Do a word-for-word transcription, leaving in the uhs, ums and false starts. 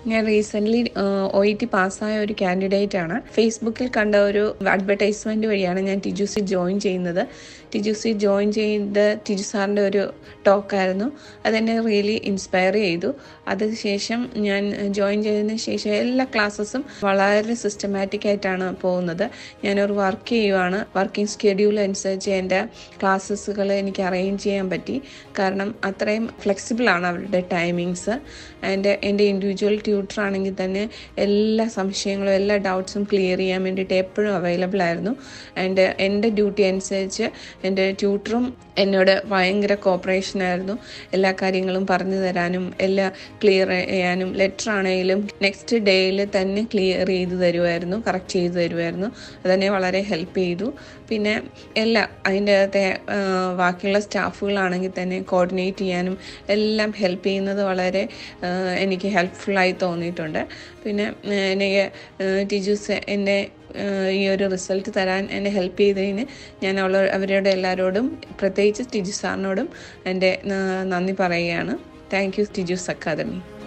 ഞാൻ recently O E T പാസ്സായ ഒരു കാൻഡിഡേറ്റ് ആണ്. ഫേസ്ബുക്കിൽ കണ്ട ഒരു അഡ്വർടൈസ്മെൻറ്റ് വഴിയാണ് ഞാൻ ടിജുസി ജോയിൻ ചെയ്യുന്നത്. ടിജുസി ജോയിൻ ചെയ്ത് ടിജു സാറിൻ്റെ ഒരു ടോക്കായിരുന്നു. അതെന്നെ റിയലി ഇൻസ്പയർ ചെയ്തു. അതിനുശേഷം ഞാൻ ജോയിൻ ചെയ്തതിന് ശേഷം എല്ലാ ക്ലാസ്സസും വളരെ സിസ്റ്റമാറ്റിക് ആയിട്ടാണ് പോകുന്നത്. ഞാനൊരു വർക്ക് ചെയ്യുവാണ്. വർക്കിംഗ് സ്കെഡ്യൂൾ അനുസരിച്ച് എൻ്റെ ക്ലാസ്സസുകൾ എനിക്ക് അറേഞ്ച് ചെയ്യാൻ പറ്റി. കാരണം അത്രയും ഫ്ലെക്സിബിളാണ് അവരുടെ ടൈമിങ്സ്. എൻ്റെ എൻ്റെ ഇൻഡിവിജ്വൽ ട്യൂട്ടർ ആണെങ്കിൽ തന്നെ എല്ലാ സംശയങ്ങളും എല്ലാ ഡൗട്ട്സും ക്ലിയർ ചെയ്യാൻ വേണ്ടിയിട്ട് എപ്പോഴും അവൈലബിൾ ആയിരുന്നു. ആൻഡ് എൻ്റെ ഡ്യൂട്ടി അനുസരിച്ച് എൻ്റെ ട്യൂട്ടറും എന്നോട് ഭയങ്കര കോപ്പറേഷൻ ആയിരുന്നു. എല്ലാ കാര്യങ്ങളും പറഞ്ഞു തരാനും എല്ലാം ക്ലിയർ ചെയ്യാനും ലെറ്റർ ആണെങ്കിലും നെക്സ്റ്റ് ഡേയിൽ തന്നെ ക്ലിയർ ചെയ്ത് തരുമായിരുന്നു, കറക്റ്റ് ചെയ്ത് തരുമായിരുന്നു. അതെന്നെ വളരെ ഹെൽപ്പ് ചെയ്തു. പിന്നെ എല്ലാ അതിൻ്റെ അകത്തെ ബാക്കിയുള്ള സ്റ്റാഫുകളാണെങ്കിൽ തന്നെ കോർഡിനേറ്റ് ചെയ്യാനും എല്ലാം ഹെൽപ്പ് ചെയ്യുന്നത് വളരെ എനിക്ക് ഹെൽപ്ഫുള്ളായി തോന്നിയിട്ടുണ്ട്. പിന്നെ എനിക്ക് ടിജുസ് എന്നെ ഈ ഒരു റിസൾട്ട് തരാൻ എന്നെ ഹെൽപ്പ് ചെയ്തതിന് ഞാൻ അവൾ അവരോട് എല്ലാവരോടും പ്രത്യേകിച്ച് ടിജു സാറിനോടും എൻ്റെ നന്ദി പറയുകയാണ്. Thank you Tiju's academy.